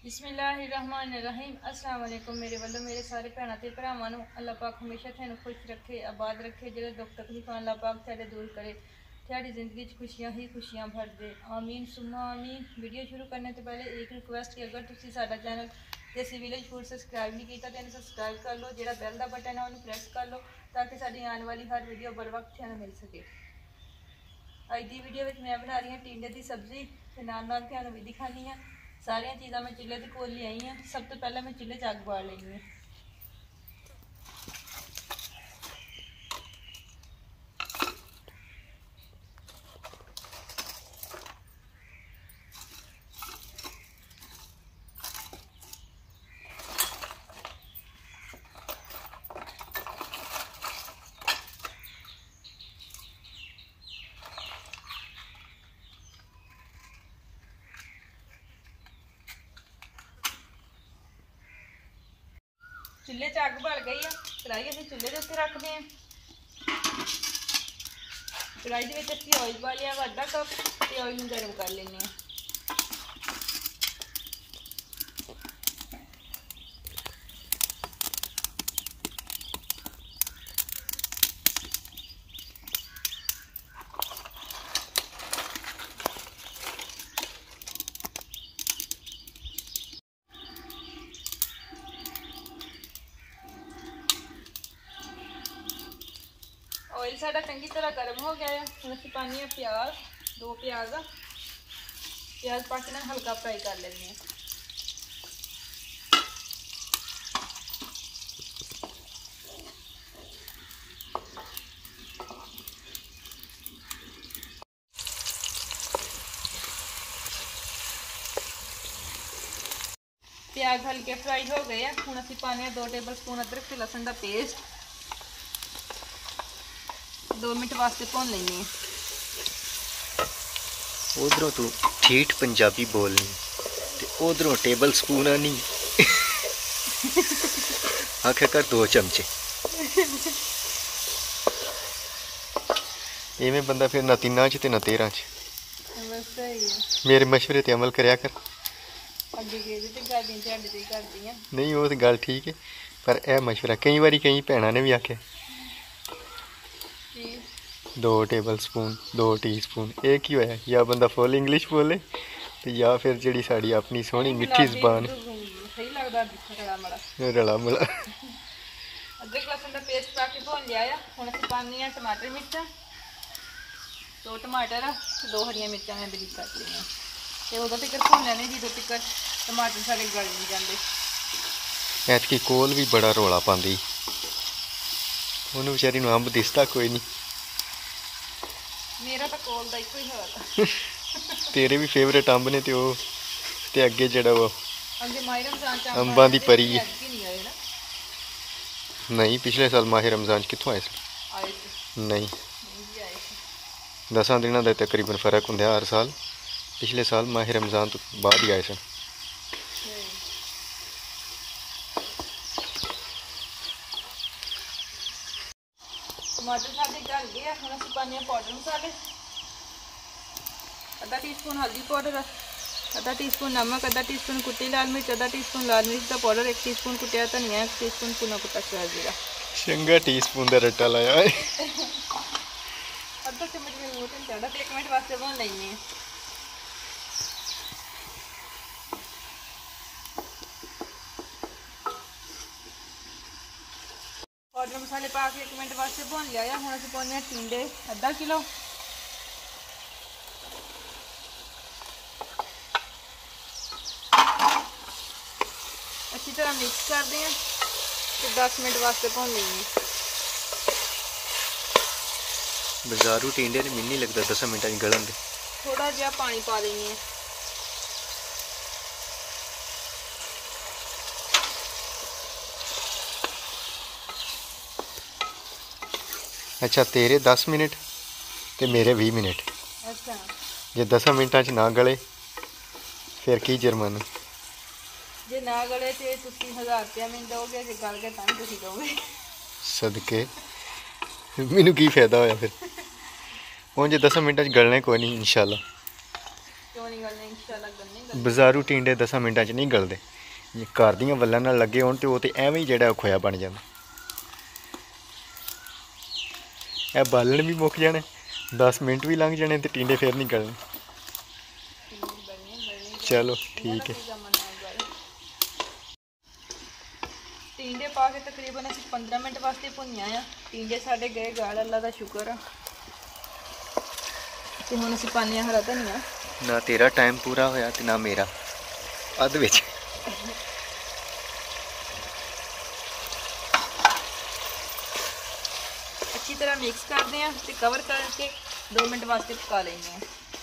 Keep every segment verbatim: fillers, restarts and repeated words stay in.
बिस्मिल्लाहिर्रहमानिर्रहीम अस्सलाम वालेकुम। मेरे वालों मेरे सारे भैनों ते भरावां नूं अल्लाह पाक हमेशा तुहानूं खुश रखे, आबाद रखे। जेह्ड़े दुख तकलीफां अल्लाह पाक तुहाडे दूर करे, तुहाडी ज़िंदगी च खुशियां ही खुशियां भर दे। आमीन सुम्मा आमीन। वीडियो शुरू करने तो पहले एक रिक्वेस्ट कि अगर तुसीं साडा चैनल देसी विलेज फूड सबसक्राइब नहीं किया तो सबसक्राइब कर लो, जो बैल का बटन है उन्होंने प्रेस कर लो ताकि साडी आने वाली हर वीडियो बर वक्त तुहानूं मिल सके। अज की वीडियो में मैं बना रही हूँ टिंडे की सब्जी ते नाल नाल तुहानूं भी दिखानी है। सारिया चीज़ा मैं चूल्हे के कोल ले आई हाँ। सब तो पहले मैं चूल्हे च अग बाल लेनी है। चूल्हे च अग बल गई है। कढ़ाई असीं चूल्हे के उत्ते रखते हैं। कढ़ाई के असीं ऑयल पा लिया अद्धा कप ते ऑयल नूं गर्म कर लेंगे हैं। ऑयल साडा चंगी तरह गर्म हो गया है। हम असीं पानी है प्याज, दो प्याज प्याज पा के ना हल्का फ्राई कर लेंगे हैं। प्याज हल्के फ्राई हो गए हैं। हम असीं पाने दो टेबल स्पून अदरक ते लहसुन का पेस्ट। दो मिनट वास्ते भून लेंगे। उधरों तू ठीठ पंजाबी बोलनी ते उधरों टेबल स्पून आनी आखे कर दो चमचे। इवें बंदा फिर ना तीना च ते ना तेरह च। बस सही है। मेरे मशवरे ते अमल करया कर। अगे गए ते करदी तुहाडे ते करदी हां। नहीं वो तो गल ठीक है पर यह मशवरा कई बारी कई भैनों ने भी आखे दो टेबल स्पून दो टी स्पून एक ही होया। या बंदा फुल इंग्लिश बोले तो या फिर जी साड़ी अपनी सोहनी मिठी जबान सही लगदा रला मड़ा रला मला। अदरक लहसुन का पेस्ट पा के भून लिया है। हुण असीं पानी है टमाटर मिर्चा, दो टमाटर दो हरियां मिर्चां मैं बरीक कर लईआं ते उदों तक भून लैने जदों तक टमाटर सारे गल नहीं जाते। ऐतकी कोल भी बड़ा रौला पांदी, उन्होंने बेचारी नूं अंब दिसदा कोई नहीं। मेरा तो कोल दा इको ही हाल है। तेरे भी फेवरेट अंब ने ते ओ ते अगे जेड़ा वो अगे माही रमजान च अंबां दी परी है। नहीं आए ना? नहीं पिछले साल माह रमजान कित्थों आए सी? आए थे नहीं जी आए थे। दसां दिनों का तकरीबन फर्क हुंदा हर साल। पिछले साल माह रमजान तो बाद ही आए सन। टमाटर साडे गल गए। हम असीं पाने पाउडर मसाले, आधा टी स्पून हल्दी पाउडर, आधा टी स्पून नमक, आधा टी स्पून कुटी लाल मिर्च, आधा टी स्पून लाल मिर्च का पाउडर, एक टी स्पून कुटिया धनिया, एक टी स्पून भुना कुटा सड़ा जीरा। चंगा टी स्पून का रट्टा लाया है। अद्धा चम्मच मेरे मुँह ते चढ़ा ते एक मिनट वास्ते भून लेंगे हैं। पाउडर मसाले पा के एक मिनट वास्ते भून लिया है। हुण असीं पाउने टिंडे अद्धा किलो। अच्छी तरह मिक्स करते हैं तो दस मिनट वास्ते भून लेंगे। बाजारू टिंडे ने मिल नहीं लगता दस मिनट गलन दे। थोड़ा जिहा पानी पा देंगे हैं। अच्छा तेरे दस मिनट ते मेरे भी मिनट। अच्छा जे दस मिनटा च ना गले फिर की जुर्माना? जे ना गले तो तुसीं हज़ार रुपया मैनूं दोगे, जे गल गए तां भी तुसीं दोगे। सदके मैनू की फायदा होया फिर? हूँ जो दस मिनट गलने कोई नहीं इंशाल्लाह। क्यों नहीं गलने? इंशाल्लाह गलने ਬਾਜ਼ਾਰੂ ਟੀਂਡੇ ਦਸਾਂ ਮਿੰਟਾਂ 'ਚ ਨਹੀਂ ਗਲਦੇ। ਜੇ ਘਰ ਦੀਆਂ ਵੱਲਾਂ ਨਾਲ ਲੱਗੇ ਹੋਣ ਤੇ ਉਹ ਤੇ ਐਵੇਂ ਹੀ ਜਿਹੜਾ ਖੋਇਆ ਬਣ ਜਾਂਦਾ। ਇਹ ਬਾਲਣ ਵੀ ਮੁੱਕ ਜਾਣੇ, ਦਸ ਮਿੰਟ ਵੀ ਲੰਘ ਜਾਣੇ ਤੇ ਟੀਂਡੇ ਫੇਰ ਨਹੀਂ ਗਲਣੇ। ਚਲੋ ਠੀਕ ਹੈ। ਟੀਂਡੇ ਪਾ ਕੇ ਤਕਰੀਬਨ ਅਸੀਂ ਪੰद्रह ਮਿੰਟ ਵਾਸਤੇ ਭੁੰਨਿਆ ਆ। ਟੀਂਡੇ ਸਾਡੇ ਗਏ ਗਾਲ, ਅੱਲਾ ਦਾ ਸ਼ੁਕਰ ਆ। ਤੇ ਹੁਣ ਅਸੀਂ ਪਾਉਂਦੇ ਹਾਂ ਹਰਾ ਧਨੀਆ। ਨਾ ਤੇਰਾ ਟਾਈਮ ਪੂਰਾ ਹੋਇਆ ਤੇ ਨਾ ਮੇਰਾ, ਅੱਧ ਵਿੱਚ। ਅੱਛੀ ਤਰ੍ਹਾਂ ਮਿਕਸ ਕਰਦੇ ਹਾਂ ਤੇ ਕਵਰ ਕਰਕੇ दो मिनट वास्ते पका लेंगे।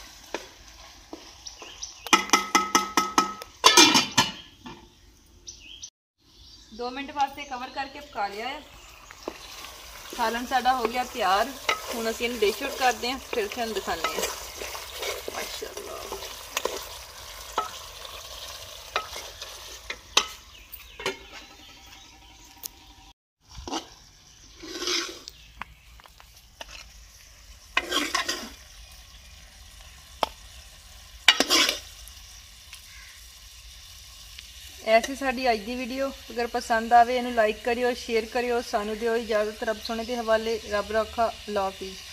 दो मिनट वास्ते कवर करके पका लिया है। सालन साडा हो गया तैयार। हुण असीं इहनूं डिश आउट करते हैं, फिर तुहानूं दिखाने हैं। माशाअल्लाह ऐसी साड़ी अज की वीडियो अगर पसंद आवे इनू लाइक करियो, शेयर करियो, सानू दिओ इजाजत। रब सोने के हवाले। रब रखा। अल्लाह हाफिज़।